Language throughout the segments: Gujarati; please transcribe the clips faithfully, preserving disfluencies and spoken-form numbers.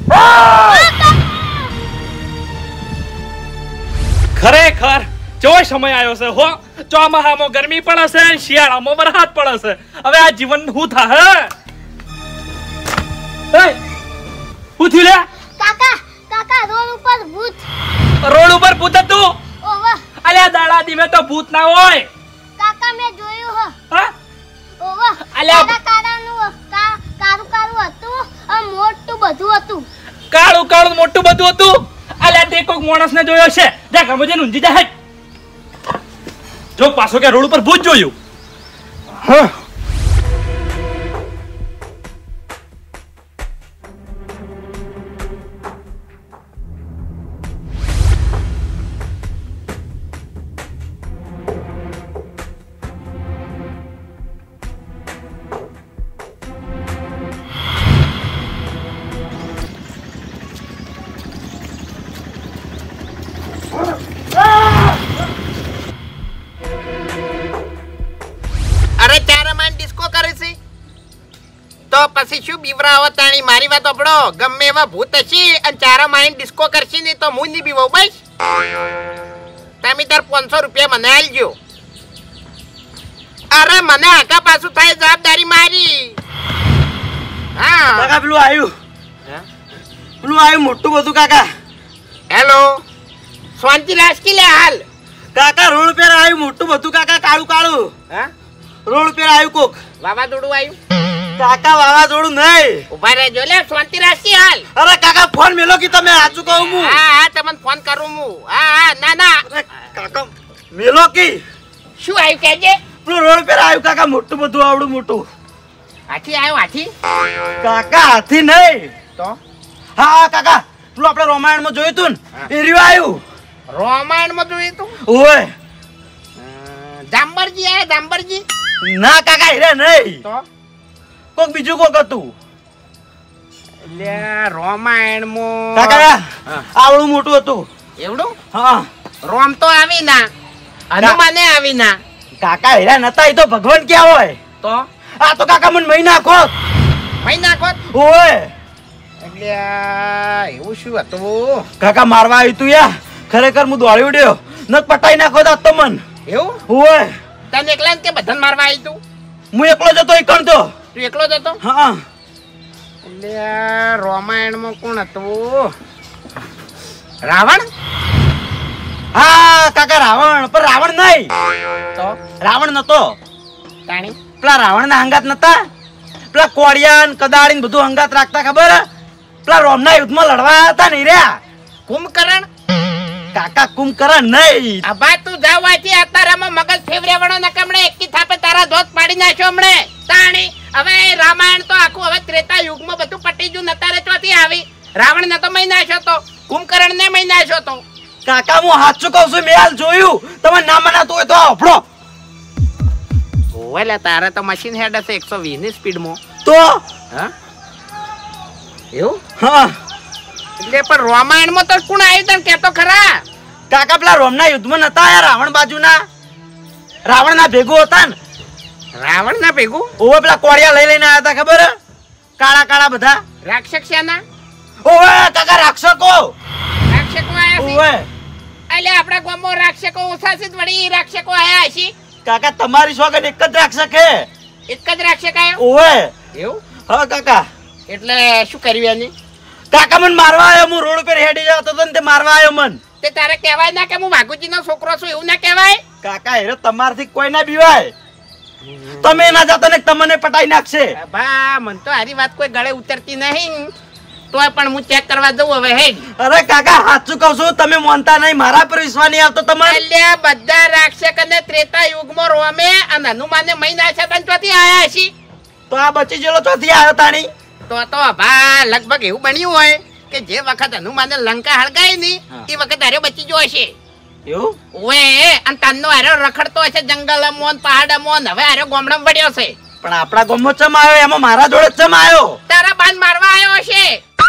ખરેખર જો સમય આવ્યો છે હો. ચોમાહામાં ગરમી પડે છે, શિયાળામાં વરસાદ પડે છે. હવે આ જીવન શું થાય? હે હું થયું લે? કાકા કાકા રોડ ઉપર ભૂત. રોડ ઉપર ભૂત હતું? ઓવા. અલ્યા દાડા દીમે તો ભૂત ના હોય. કાકા મેં જોયું હો. હા? ઓવા. અલ્યા કાકા કારાનું કા કારું કારું હતું, આ મોટું બધું હતું. કાળું કાળું મોટું બધું હતું? અલ્યા તે કોક માણસને જોયો છે. જા ગમે જઈને ઊંઘી જા. જો પાછો કે રોડ ઉપર ભૂત જોયું. હા. પછી શું બીવરાવો તાણી? મારી વાત સાંભળો. ગમે એવા ભૂત હશે અને ચારા માઈન ડિસ્કો કરશે ને તો હું નહીં બીવો. બસ તમે તાર પાંચસો રૂપિયા મને આલજો. અરે મને આગા પાછું થાય જવાબદારી મારી. હા કાકા પેલું આવ્યું પેલું આવ્યું મોટું બધું કાકા. હેલો શાંતિ રાખી લે હાલ. કાકા રોડ પર આવ્યું મોટું બધું કાકા. કાળું કાળું. હા રોડ પર આવ્યું કોક. વાવાઝોડું આવ્યું? કાકા વાવાઝોડું નહીં. ઉભા રહેજો લે. શાંતિ રાખી હાલ. અરે કાકા ફોન મેલો કે તમે સાચું કહું હું. હા હા તમને ફોન કરું હું. હા હા ના ના કાકા મેલો કી. શું આવ્યું કેજે? પેલું રોડ પર આવ્યું કાકા મોટું બધું આવડું મોટું. હાથી આવ્યો? હાથી? કાકા હાથી નહીં તો? હા કાકા પેલું આપણે રામાયણમાં જોયું તું ને એ રહ્યું આવ્યું. રામાયણમાં જોયું તું? ઓય જાંબરજી આયા? જાંબરજી ના કાકા હીરા નહીં. તો કોક બીજું કોક હતું. એટલે રામાયણમાં કાકા આવડું મોટું હતું. એવડું? હા રોમ તો આવી ના, હનુમાને આવી ના. કાકા હીરા નતા. એ તો ભગવાન ક્યાં હોય. તો આ તો કાકા મને મહી નાખો. મહી નાખો? ઓય એટલે એવું શું હતું? કાકા મારવા આવ્યું તું યા. ખરેખર હું દોડી ઉડ્યો ન પટાઈ નાખો તો તો મન. એવું? ઓય તને એકલા કે બધાને મારવા આવી તું? હું એકલો જતો એકણ તો. તું એકલો જ હતો? હા. એટલે રામાયણમાં કોણ હતું? રાવણ? હા કાકા રાવણ. પણ રાવણ નહીં. તો રાવણ નતો. તાણી પેલા રાવણ ના હંગાત નતા. પેલા કોડિયાન કદાળી બધું હંગાત રાખતા ખબર? પેલા રોમના યુદ્ધમાં લડવા હતા ને રહ્યા. કુંભકર્ણ? કાકા કુંભકર્ણ નહીં. અબા તું જાવાથી અતારામાં મગજ ફેવરેવણો ન કમણે એકી થાપે તારા ધોત પાડી નાખ્યો હમણે. તાણી હવે રામાયણ તો આખું હવે ત્રેતા યુગમાં બધું પટી ગયું. નતારે ચોથી આવી. રાવણ ને તો મહી નાખ્યો તો, કુંભકર્ણ ને મહી નાખ્યો તો. કાકા હું સાચું કહું છું. મેં હાલ જોયું. તમે ના મનાતું હોય તો આપણો ઓલે તારે તો મશીન હેડ હશે એકસો વીસ ની સ્પીડમાં. તો હા એવું? હા એટલે પણ રામાયણમાં તો કોણ આવ્યું તને કેતો ખરા? કાકા પેલા રોમના યુદ્ધમાં નતા આયા રાવણ બાજુના. રાવણ ના ભેગું હતા ને. રાવણ ના ભેગું? ઓવે પેલા કોડિયા લઈ લઈને આયા હતા ખબર? કાળા કાળા બધા રાક્ષસના? ઓવે કાકા રાક્ષકો. રાક્ષકો આયા છે? ઓવે એટલે આપણા ગામમાં રાક્ષકો ઓછા છે વળી રાક્ષકો આયા છે? કાકા તમારી સોગન એક જ રાક્ષક હે. એક જ રાક્ષક આયો? ઓવે એવું? હા કાકા. એટલે શું કર્યું એની? કાકા મને મારવા આવ્યો. હું રોડ ઉપર હેડી જતો હતો ને તે મારવા આવ્યો મન. તે તારે કહેવાય ના કે હું વાઘુજી નો છોકરો છું એવું ના કહેવાય? કાકા હેરો તમારથી કોઈ ના બીવાય. તમે ના જાતો ને તમને પટાઈ નાખશે. બા મન તો આરી વાત કોઈ ગળે ઉતરતી નહીં. તોય પણ હું ચેક કરવા જઉં હવે. હે અરે કાકા સાચું કહું છું. તમે માનતા નહીં. મારા પર વિશ્વાસ નહીં આવતો તમારે. એટલે બધા રાક્ષક અને ત્રેતા યુગમાં રોમે અને હનુમાને મહિના છે તને ચોથી આયા છે. તો આ બચી જેલો ચોથી આવ્યો તાણી. તો તો ભા લગભગ એવું બન્યું હોય કે જે વખત હનુમાને લંકા હળગાઈ ની એ વખત હારે બચી ગયો હશે. એવું? ઓએ અને તનનો હારે રખડતો હશે જંગલમાં પહાડમાં. હવે હારે ગામડામાં પડ્યો છે. પણ આપણા ગામમાં ચમ આવ્યો? એમાં મારા જોડે ચમ આવ્યો? તારા બાન મારવા આવ્યો હશે.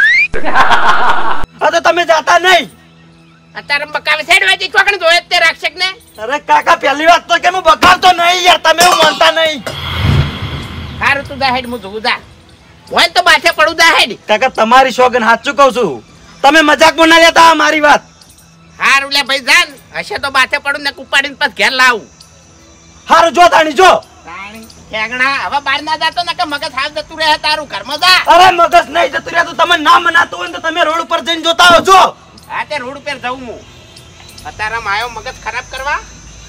હા તો તમે જાતા નહીં. અત્યારે બકાવે સેડવાજી ચોકણ જોયે તે રાક્ષક ને. અરે કાકા પહેલી વાત તો કે હું બકાવતો નહીં યાર. તમે હું માનતા નહીં. હારું તું જા હેડ હું જોઉં જા. હોય તો બાથે પડું દાહેડ. કાકા તમારી સોગન સાચું કહું છું, તમે મજાકમાં ના લેતા મારી વાત. હારું લે ભાઈ જાન, હશે તો બાથે પડું ને ઉપાડીને પછી ઘેર લાવું. હારું જો તાણી જો. તાણી ઠેગણા હવે બહાર ના જાતો ને કે મગજ હાવ જતું રહે તારું ઘરમાં જા. અરે મગજ નહીં જતું રહ્યા તો તમે ના મનાતું હોય ને તો તમે રોડ ઉપર જઈને જોતા હો જો. હા તે રોડ ઉપર જઉં હું અત્યારે આયો મગજ ખરાબ કરવા.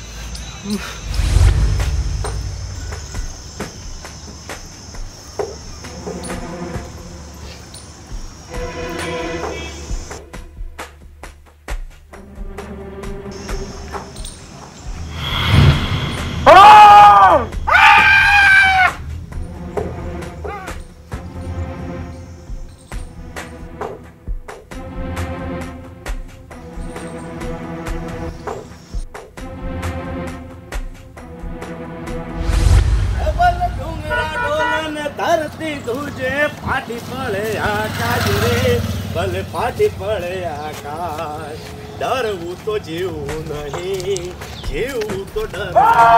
ધરતી તુજે ફાટી પડે આકાશ રે, ભલે ફાટી પડે આકાશ. ડરવું તો જીવું નહીં, જીવું તો ડર.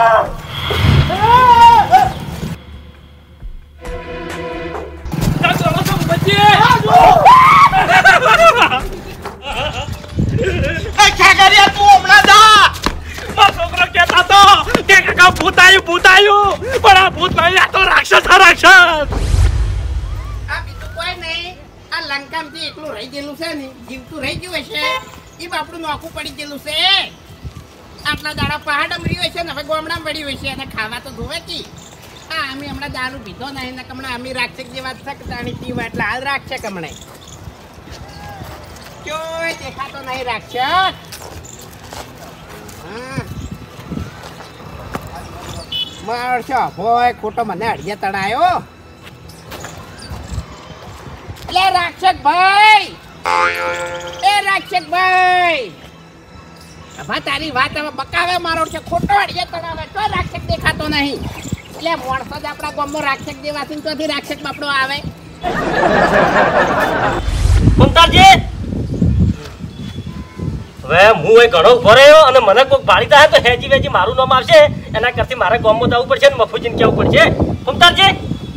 છોકરો કેતા તો કે કાકા ભૂત આવ્યું ભૂત આવ્યું, પણ આ ભૂત નહીં, આ તો રાક્ષસ આ રાક્ષસ. આ બીજું કોઈ નહીં, આ લંકામાંથી એકલું રહી ગયેલું છે ને, જીવતું રહી ગયું હશે એ બાપડું નોખું પડી ગયેલું છે. આટલા દાડા પહાડ અમરી હોય છે ને હવે ગોમડામાં પડી હોય છે અને ખાવા તો ધોવે કી. હા અમે હમણાં દારૂ પીધો નહીં ને હમણાં અમે રાક્ષક જેવા છે કે જાણી પીવા એટલે હાલ રાક્ષક હમણાં ક્યોય દેખાતો નહીં રાક્ષક. હા મારશો ભોય ખોટો મને અડિયા તણાયો. લે રાક્ષક ભાઈ, એ રાક્ષક ભાઈ, હવે તારી વાત હવે બકાવે મારો છે, ખોટો અડિયા તણાવે તો રાક્ષક દેખાતો નહીં. એટલે મોણસો જ આપણા ગામમાં રાક્ષક દેવાથી ત્યાંથી રાક્ષક બાપડો આવે. કુંતાજી હવે હું એ ઘણો ઉભો રહ્યો અને મને કોઈક ભાળી દે તો હેજી વેજી મારું નામ આવશે, એના કરતી મારે ગામમાં જવું પડશે ને મફુજીને કેવું પડશે. કુંતાજી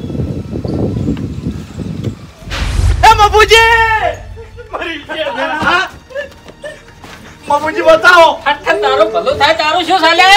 એ મફુજી મરી ગયા. મફુજી બતાવો. ઠઠ તારું ભલું થાય તારું શું ચાલે?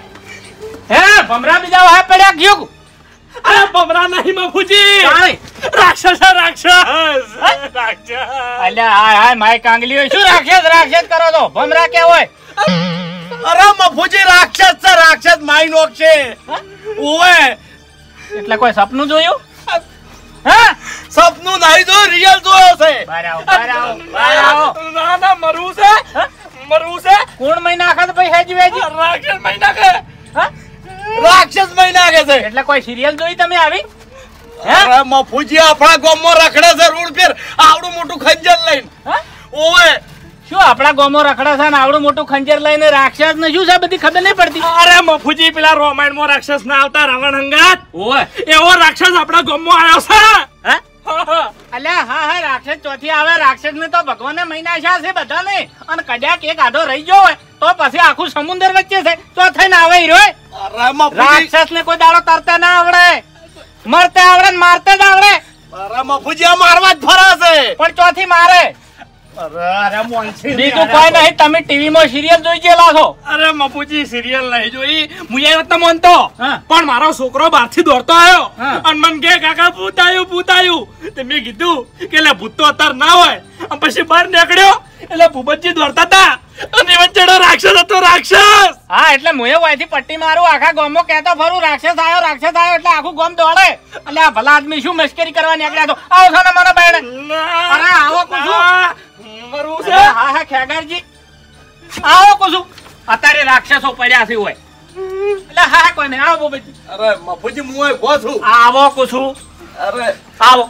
હે ભમરા બીજા વાહ પડ્યા ગયું. અરે ભમરા નહીં મફુજી, રાક્ષસ રાક્ષસ રાક્ષસ. અલ્યા હાય હાય માય કાંગલીઓ શું રાક્ષસ રાક્ષસ કરો તો ભમરા કે હોય? અરે મફુજી રાક્ષસ છે રાક્ષસ, માઈ નોક છે. ઓએ એટલે કોઈ સપનું જોયું? હા સપનું નહીં જો રિયલ જોયો છે. બરાવો બરાવો બરાવો. ના ના મરવું છે મરવું છે. કોણ મહિના આખા ભાઈ હેજી વેજી રાક્ષસ મહિના કે હા રાક્ષસ મહિના કે છે. એટલે કોઈ સિરિયલ જોઈ તમે આવી? અરે મફુજી આપણા ગામમાં રખડે છે રોડ પર આવડું મોટું ખંજર લઈને. હા ઓએ શું આપણા ગામમાં રખડા છે ને આવડું મોટું ખંજર લઈને રાક્ષસ ને શું છે બધી ખબર નહીં પડતી. અરે મફુજી પેલા રામાયણ માં રાક્ષસ ના આવતા રાવણ હંગાત ઓય એવો રાક્ષસ આપણા ગામમાં આવ્યો છે. હા અલ્યા હા હા રાક્ષસ ચોથી આવે. રાક્ષસ ને તો ભગવાને મહિના છે બધાને, અને કદાચ એક આધો રહી ગયો હોય તો પછી આખું સમુદ્ર વચ્ચે છે તો થઈને આવે હીરો. અરે મફુજી રાક્ષસ ને કોઈ દાડો તરતા ના આવડે, મરતા આવડે ને મારતા જ આવડે. અરે મફુજી આ મારવા જ ફરા છે. પણ ચોથી મારે. અરે અરે મોનસી બીજું કોઈ નહીં, તમે ટીવી માં સિરિયલ જોઈ ગયેલા છો? અરે મફુજી સિરિયલ નહીં જોઈ, હું એ વાત માનતો હા. પણ મારો છોકરો બહારથી દોડતો આવ્યો હા. અને મને કે કાકા ભૂત આવ્યું ભૂત આવ્યું. તે મેં કીધું કે લે ભૂત તો અત્યારે ના હોય. અને પછી બહાર નીકળ્યો એટલે ભૂપતજી દોડતા હતા અને વચ્ચેનો રાક્ષસ હતો રાક્ષસ. હા એટલે હું વાયથી પટ્ટી મારું આખા ગામમાં કહેતો ફરું રાક્ષસ આવ્યો રાક્ષસ આવ્યો એટલે આખું ગામ દોડે. એટલે આ ભલા આદમી શું મસ્કરી કરવા નીકળ્યા તો આવો છો ને મને બેન. અરે આવો કુસુમ. મરવું છે. હા હા ખેગારજી આવો કુસુમ. અત્યારે રાક્ષસો પડ્યા છે હોય એટલે હા હા કોઈ નહીં આવો બોબજી. અરે મફુજી હું ઉભો છું. આવો કુસુમ અરે આવો.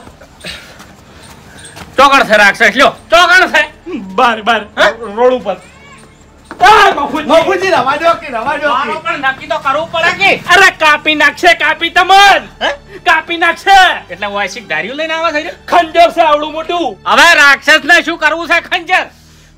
ચોકડ છે રાક્ષસ લ્યો ચોકડ છે બાર બાર રોડ ઉપર. મફુજી રવા દો કે રવા દો મારો પણ નક્કી તો કરવું પડે કે. અરે કાપી નાખશે કાપી તમન કાપી નાખશે. એટલે વાયસિક ધાર્યું લઈને આવે છે ખંજર છે આવડું મોટું. હવે રાક્ષસ ને શું કરવું છે ખંજર?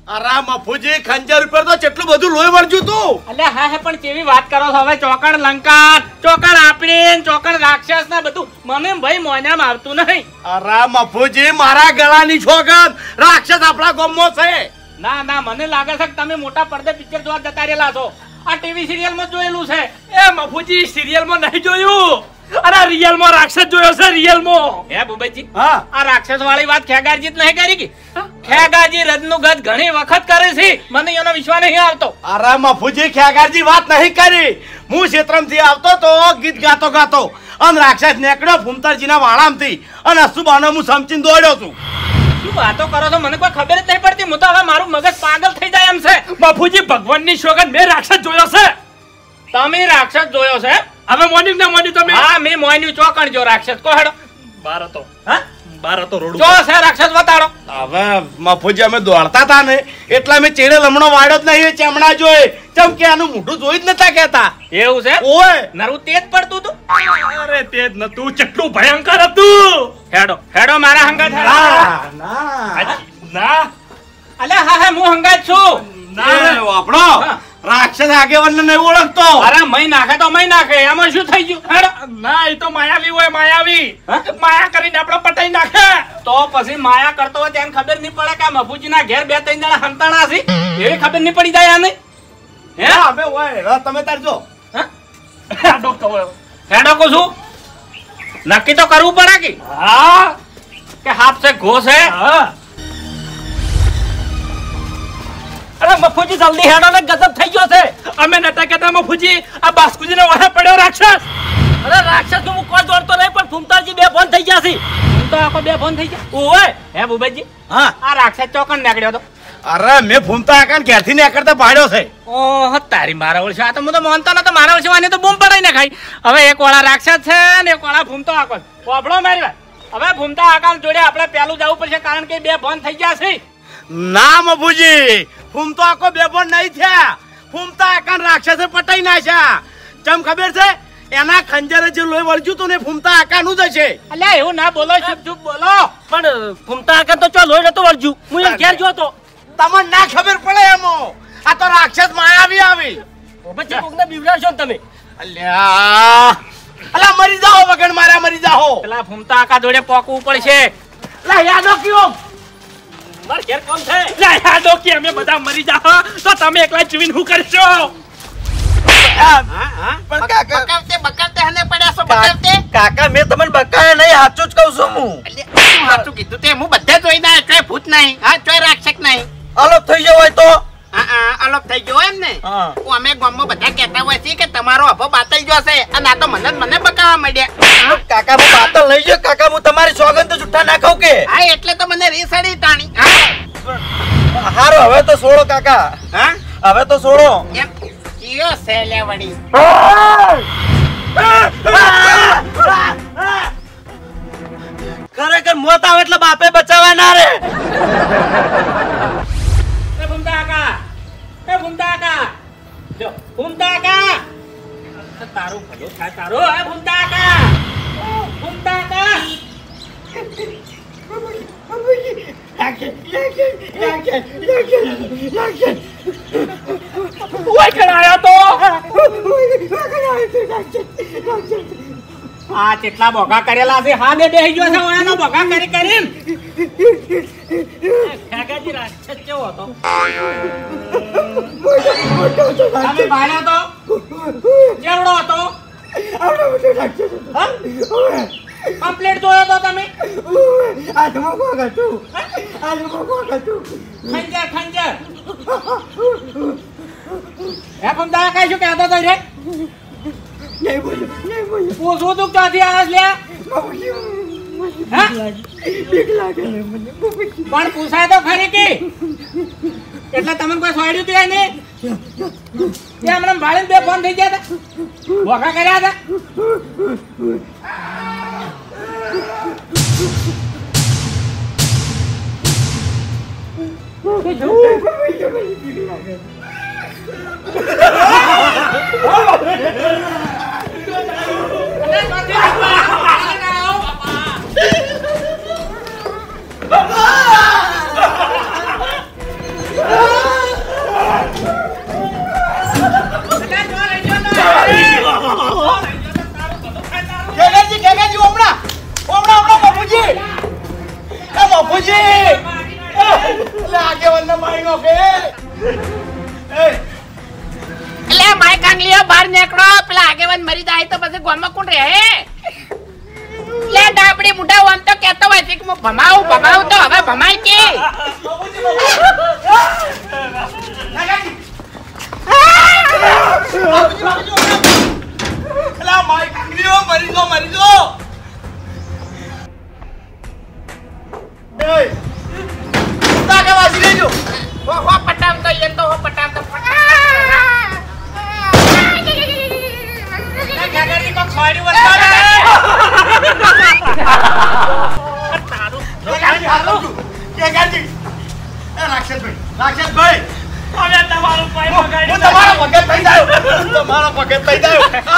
અરે મફુજી ખંજર ઉપર તો કેટલું બધું લોહી વળજ્યું તું. અલે હા હે પણ કેવી વાત કરો છો હવે? ચોકડ લંકા, ચોકડ આપણી, ચોકડ રાક્ષસ ના બધું મને ભાઈ મોનામ આવતું નહીં. અરે મફુજી મારા ગળાની છોગન રાક્ષસ આપણા ગામમાં છે. ના ના મને લાગે છે કે તમે મોટા પડદે પિક્ચર જોવા જતા રહેલા છો. આ ટીવી સિરિયલ માં જોયેલું છે. એ મફુજી સિરિયલ માં નહીં જોયું, અરે રિયલ માં રાક્ષસ જોયો છે. રિયલ માં હે ભૂપતજી, હા આ રાક્ષસ વાળી વાત ખેગારજી જ નહીં કરી કે? ખેગારજી રદનું ગદ ઘણી વખત કરે છે, મને એનો વિશ્વાસ નહીં આવતો. અરે મફુજી ખ્યાગારજી વાત નહીં કરી. હું ક્ષેત્રમથી આવતો તો ગીત ગાતો ગાતો અને રાક્ષસ નીકળ્યો ફૂમતાજીના વાળામથી અને અસુબાનો હું સમજીને દોડ્યો છું. શું વાતો કરો છો? મને કોઈ ખબર જ નહીં પડતી. હું તો હવે મારું મગજ પાગલ થઈ જાય એમ છે. મફુજી ભગવાનની સોગંદ મેં રાક્ષસ જોયો છે. તમે રાક્ષસ જોયો છે? હવે મોર્નિંગ ને મોર્નિંગ તમે હા મેં મોયનું ચોકણ જો રાક્ષસ. કો હેડો બાર હતો, હા બાર હતો રોડ જો છે રાક્ષસ બતાડો. હવે મફુજી અમે દોડતા હતા ને એટલે અમે ચેડે લમણો વાળ્યો જ નહીં. ચેમડા જોઈ ચમ કે આનું મોઢું જોઈ જ નતા કહેતા. એવું છે? ઓય નરું તેજ પડતું હતું. અરે તે જ નતું, કેટલું ભયંકર હતું. હેડો હેડો મારા હંગાત હેડો. ના ના ના અલે હા હા હું હંગાત છું. ના આપણો હા. રાક્ષસ આગેવાનને નહીં ઓળખતો. અરે મય નાખે તો મય નાખે, એમાં શું થઈ ગયું? હેડો. ના એ તો માયાવી હોય, માયાવી હા? માયા કરીને આપણે પટાઈ નાખે. તો પછી માયા કરતો હોય તેને ખબર નહીં પડે કે આ મફુજીના ઘેર બે ત્રણ જણા હંતાણા છે એવી ખબર નહીં પડી જાય આને? હે હા, અમે ઓય તમે તાર જો. હા? આ ડોક્ટર હોય. હેડો કો છું નક્કી તો કરવું પડે કે હા કે હાફ છે ઘો છે. હા અરે મફુજી જલ્દી હેડો ને, ગજબ થઈ ગયો છે. અમે નતા કહેતા મફુજી આ બાસ્કુજી ને વાહે પડ્યો રાક્ષસ. અરે રાક્ષસ હું કોઈ દોડતો નહીં પણ ફૂમતાજી બે ફોન થઈ ગયા છે. હું તો આખો બે ફોન થઈ ગયા. ઓય હે ભૂપતજી, હા આ રાક્ષસ ચોકન નીકળ્યો તો. અરે મેં ફૂમતા આકાને ઘેરથી નીકળતા પાડ્યો છે. ઓહ તારી મારા ઓળશે. આ તો હું તો માનતો નતો. મારા ઓળશે તો બૂમ પડાઈ ને ખાઈ. હવે એક વાળા રાક્ષસ છે ને એક વાળા ફૂમતો આકો. પોપડો મારી વાત. હવે ફૂમતા આકાલ જોડે આપણે પેલું જવું પડશે કારણ કે બે ફોન થઈ ગયા છે. ના મફુજી ફૂમતો આખો બેબોન નહીં થયા. ફૂમતા આકાન રાક્ષસે પટાઈ નાખ્યા. ચમ ખબર છે? એના ખંજરે જે લોહી વળજ્યું તું ને ફૂમતા આકાનું જ હશે. અલ્યા એવું ના બોલો, ચૂપ ચૂપ બોલો. પણ ફૂમતા આકા તો ચો લોહી નતો વળજ્યું. હું એમ ઘેર જોતો. તમને ના ખબર પડે એમો. આ તો રાક્ષસ માયાવી આવી. પછી કોકને બીવડાવશો ને તમે. અલ્યા અલા મરી જાઓ વગણ મારા મરી જાઓ. પેલા ફૂમતા આકા જોડે પોકવું પડશે. લા યાદો કયો માર ઘેર કામ છે. લે આ ડોકી અમે બધા મરી જાઓ તો તમે એકલા જીવીને શું કરશો? પણ કાકા બકાવતે બકાવતે હને પડ્યા છો બકાવતે. કાકા મેં તમને બકાયા નહીં, સાચું જ કહું છું હું. અલ્યા શું સાચું કીધું તે? હું બધે જોઈને આવ્યો. ચોય ભૂત નહીં, હા ચોય રાક્ષસ નહીં. અલગ થઈ ગયો હોય તો હા હા અલગ થઈ ગયો એમ ને? હા. હું અમે ગામમાં બધા કહેતા હોય છે કે તમારો અભો બાતલ ગયો છે અને આ તો મને જ મને બકાવવા માંડ્યા. કાકા હું બાતલ લઈ ગયો. કાકા હું તમારી સોગંદ તો જુઠ્ઠા ના ખાવ કે. હા એટલે તો મને રીસડી તાણી. હા હારો હવે તો છોડો કાકા, હા હવે તો છોડો. એમ કયો છે લે વળી? ખરેખર મોત આવે એટલે બાપે બચાવવા ના રે. એ ફૂમતા કાકા, એ ફૂમતા કાકા, જો ફૂમતા કાકા, તારું ભલું થાય તારું. એ ફૂમતા કાકા, ફૂમતા કાકા. ઓય કણાયો તો. આ કેટલા બોગા કરેલા છે. હા બે બેહી ગયો છે ઓયાનો બોગા કરી કરીને. કાકાજી રાક્ષસ કેવો હતો? તમે ભાડ્યો તો કેવડો હતો? કમ્પ્લીટ જોયો તો તમે? ખંજર ખંજર. હે ફૂમતા કાકા શું કહેતો હતો રે? પૂછું તું ક્યાંથી આવે લે? પણ પૂછાય તો ખરી કે એટલે તમને કોઈ સોડ્યું તું એને? એ હમણાં ભાડીને બે ફોન થઈ ગયા હતા, વખા કર્યા હતા. એટલે માય કાંગલીઓ બહાર નીકળો પેલા આગેવાન મરી જાય તો પછી ગામમાં કોણ રહે લે ડાબડી મુઢા આમ તો કહેતો હોય છે કે હું ભમાવું ભમાવું તો હવે ભમાય કે હો હો પટામ તો યન તો હો પટામ તો ગાગરી કો ખોડી વસ્તા રે તારું તારું કે ગાજી એ રાક્ષસભાઈ રાક્ષસભાઈ હવે તમારું પાય બગાડી હું તમારો પગે થઈ જાવ તમારો પગે થઈ જાવ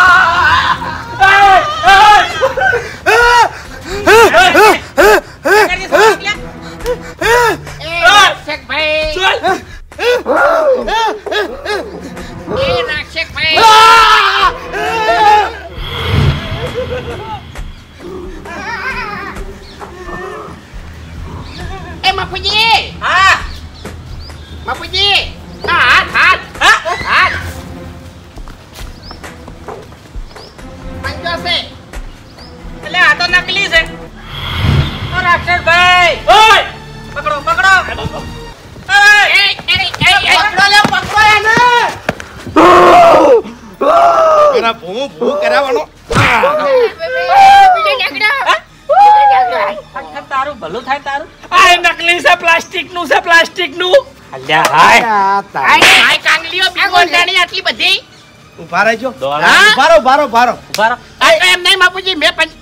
તારું ભલું થાય તારું આ નકલી છે પ્લાસ્ટિક નું છે પ્લાસ્ટિક નું અલ્યા હાય હાય કાંગલીઓ બીગોંડાણી આટલી બધી ઉભા રહેજો હા બારો બારો બારો બારો આ તો એમ નહીં બાપુજી મે પંચ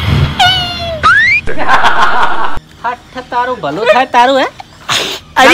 હઠ તારું ભલું થાય તારું હે અરે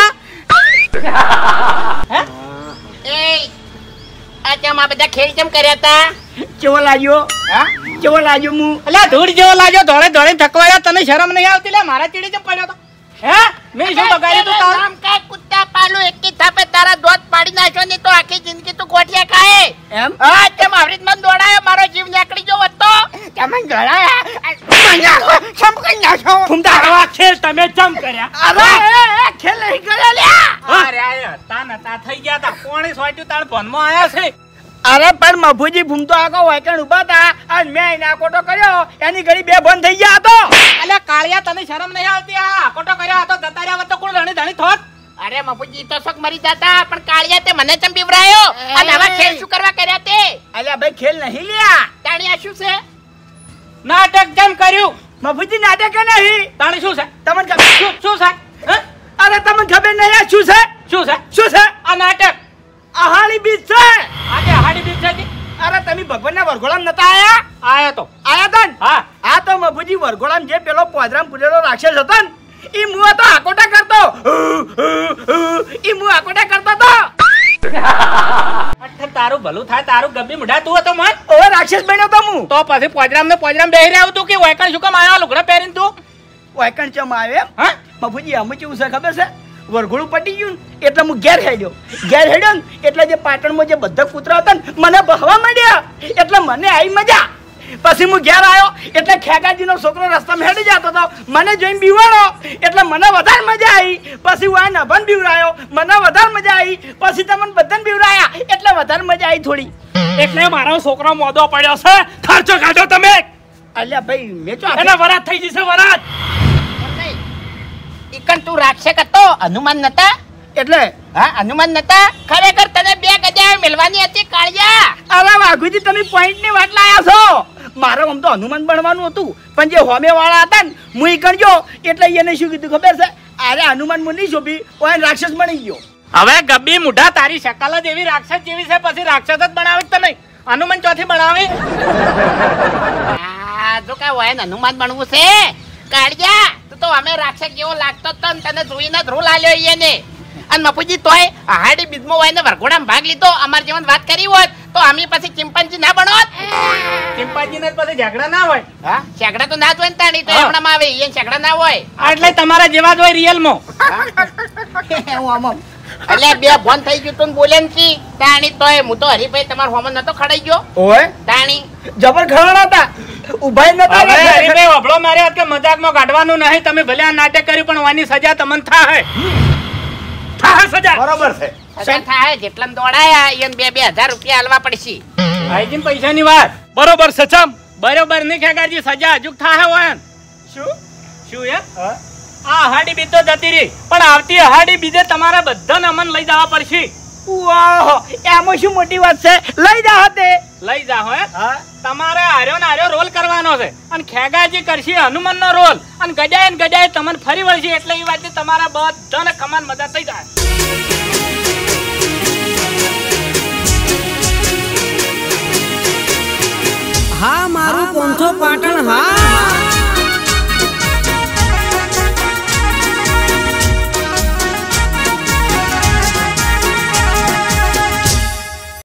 હે એ આ કેમ આ બધા ખેલ કેમ કર્યા તા કેવો લાગ્યો હા કેવો લાગ્યો હું અલ્યા ધૂળ જેવો લાગ્યો ધોળે ધોળે થકવાયા તને શરમ નહીં આવતી લે મારા ચીડી ચમ પડ્યો તો હે મેં શું બગાડ્યું તું તારું નામ કાય કુત્તા પાલું એકી થાપે તારા દોત પાડી નાખ્યો ને તો આખી જિંદગી તું ગોઠિયા ખાય એમ હા તેમ આવરીત મન દોડાયો મારો જીવ નીકળી ગયો હતો તમે દોડાયા મને સમકઈ નાખો ફૂમતા આવા ખેલ તમે ચમ કર્યા અરે ખેલ નહીં કર્યો લ્યા અરે આયા તા નતા થઈ ગયા તા કોણે સોટ્યું તાર ભનમાં આયા છે અરે પણ મફુજી ભૂમતો આખો વાયકણ ઉભા હતા અને મેં એને આકોટો કર્યો એની ઘડી બે બંધ થઈ ગયા હતો અલ્યા કાળિયા તને શરમ નહીં આવતી આ આકોટો કર્યો હતો જતા રહ્યા વત કોણ રણી ધણી થોત અરે મફુજી તો શોક મરી જાતા પણ કાળિયા તે મને ચમ બીવરાયો અને આવા ખેલ શું કરવા કર્યા તે અલ્યા ભાઈ ખેલ નહીં લ્યા તાણિયા શું છે નાટક કેમ કર્યું મફુજી નાટક નહીં તાણી શું છે તમને ખબર શું શું છે હે? અરે તમને ખબર નહીં આ શું છે શું છે શું છે આ નાટક આહાળી બીજ છે આજે હાડી બીજ છે જી? અરે તમે ભગવાનના વરઘોડામાં નતા આયા આયો તો આયા તા ને હા આ તો મફુજી વરઘોડામાં જે પેલો પોદરામ પુરેલો રાક્ષસ હતો ને ઈ મુઆ તો આકોટા કરતો ઈ મુઆ આકોટા કરતો તો અઠ તારું ભલું થાય તારું ગબ્બી મુઢા તું હતો મન ઓય રાક્ષસ બન્યો તો હું તો પછી પોજરામ ને પોજરામ બેહી રહ્યો તું કે વાયકણ શું કામ આયા લુગડા પહેરીને તું વાયકણ ચમ આવે એમ હા મફુજી અમે કેવું છે ખબર છે વરઘોડું પટી ગયું ને એટલે હું ઘેર હેડ્યો ઘેર હેડ્યો ને એટલે જે પાટણમાં જે બધા કૂતરા હતા ને મને બહવા માંડ્યા એટલે મને આવી મજા પછી હું ઘેર આવ્યો એટલે ખેગાજીનો છોકરો રસ્તામાં હેડી જતો હતો મને જોઈને બીવાડો એટલે મને વધારે મજા આવી પછી હું આ નભન બીવરાયો મને વધારે મજા આવી પછી તમને બધાને બીવરાયા એટલે વધારે મજા આવી થોડી એટલે મારો છોકરો મોદો પડ્યો છે ખર્ચો કાઢો તમે અલ્યા ભાઈ મેં તો એના વરાત થઈ જશે વરાત ઈકન તું રાક્ષક હતો હનુમાન નતા એટલે હા હનુમાન નતા ખરેખર તને બે ગજા મેલવાની હતી કાળિયા અરે વાઘુજી તમે પોઈન્ટ ની વાત લાયા છો મારે આમ તો હનુમાન બનવાનું હતું પણ જે હોમે વાળા હતા ને હું ઈ ગણ્યો એટલે એને શું કીધું ખબર છે અરે હનુમાન મું નહીં શોભી ઓય રાક્ષસ બની ગયો હવે ગબ્બી મુઢા તારી શકલ જ એવી રાક્ષસ જેવી છે પછી રાક્ષસ જ બનાવે જ તને હનુમાન ચોથી બનાવે આ જો કા હોય ને હનુમાન બનવું છે કાળિયા તું તો અમે રાક્ષસ જેવો લાગતો તો ને તને જોઈને જ રૂલ આલ્યો એને અને મપુજી તોય હાડી બીજમાં હોય ને વરઘોડામાં ભાગ લીધો અમાર જીવન વાત કરી હોત તો અમે પછી ચિંપાંજી ના બનોત ચિંપાંજી ને પછી ઝઘડા ના હોય હા ઝઘડા તો ના જ હોય ને તાણી તો હમણાં આવે એ ઝઘડા ના હોય એટલે તમારા જેવા જ હોય રિયલ માં હું આમ આમ એટલે બે ફોન થઈ ગયું તું બોલે ને કી તાણી તોય હું તો હરીભાઈ તમારો હોમન નતો ખડાઈ ગયો ઓય તાણી જબર ખરાણા હતા ઉભાઈ નતા હવે રહ્યા. હરીભાઈ વભળો મારે કે મજાકમાં કાઢવાનું નહીં. તમે ભલે આ નાટક કર્યું પણ વાની સજા તમને થાય. થાય સજા. બરોબર છે. સજા થાય જેટલા દોડાયા એને બે બે હજાર રૂપિયા આલવા પડશે. આઈજીન પૈસાની વાત બરોબર છે ચમ બરોબર નહીં ખેગાજી સજા હજુ થાય હોય ને. શું શું એમ આ અહાડી બીજ તો જતી રહી પણ આવતી અહાડી બીજે તમારા બધાને અમન લઈ જવા પડશે. વાહ એમાં શું મોટી વાત છે લઈ જા હાથે લઈ જાઓ હે હા તમારે હાર્યો ને હાર્યો રોલ કરવાનો છે અને ખેગાજી કરશે હનુમાન નો રોલ અને ગજાય ને ગજાય તમને ફરી વળશે એટલે એ વાત તમારા બધાને કમાન મજા થઈ જાય. હા મારું પોંથો પાટણ હા